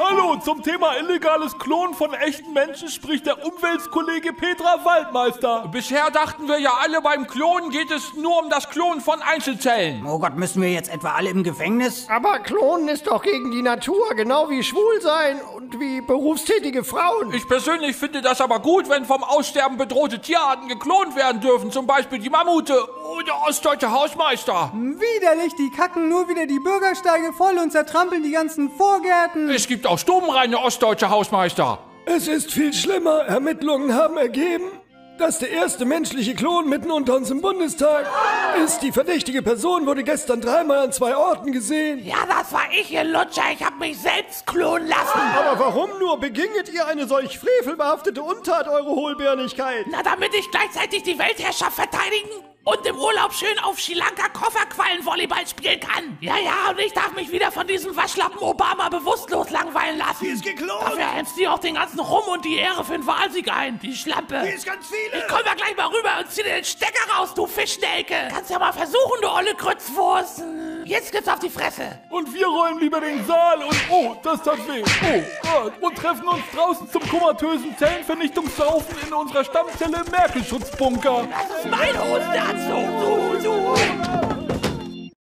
Hallo, zum Thema illegales Klonen von echten Menschen spricht der Umweltkollege Petra Waldmeister. Bisher dachten wir ja alle, beim Klonen geht es nur um das Klonen von Einzelzellen. Oh Gott, müssen wir jetzt etwa alle im Gefängnis? Aber Klonen ist doch gegen die Natur, genau wie Schwulsein und wie berufstätige Frauen. Ich persönlich finde das aber gut, wenn vom Aussterben bedrohte Tierarten geklont werden dürfen, zum Beispiel die Mammute oder der ostdeutsche Hausmeister. Widerlich, die kacken nur wieder die Bürgersteige voll und zertrampeln die ganzen Vorgärten. Es gibt auch stubenreine ostdeutsche Hausmeister. Es ist viel schlimmer. Ermittlungen haben ergeben, dass der erste menschliche Klon mitten unter uns im Bundestag ist. Die verdächtige Person wurde gestern 3-mal an 2 Orten gesehen. Ja, das war ich, ihr Lutscher. Ich hab mich selbst klonen lassen. Aber warum nur beginget ihr eine solch frevelbehaftete Untat, eure Hohlbärnigkeit? Na, damit ich gleichzeitig die Weltherrschaft verteidigen und im Urlaub schön auf Sri Lanka Kofferquallenvolleyball spielen kann. Ja, und ich darf mich wieder von diesem Waschlappen Obama bewusstlos langweilen lassen. Die ist geklont. Dafür heimst du auch den ganzen Ruhm und die Ehre für den Wahlsieg ein, die Schlampe. Die ist ganz viele. Ich komm da gleich mal rüber und zieh dir den Stecker raus, du Fischnelke. Kannst ja mal versuchen, du olle Grützwurst. Jetzt gibt's auf die Fresse. Und wir räumen lieber den Saal und oh, das tat weh. Und treffen uns draußen zum komatösen Zellenvernichtungssaufen in unserer Stammzelle im Merkel-Schutzbunker. Das ist mein Hosen, der hat so.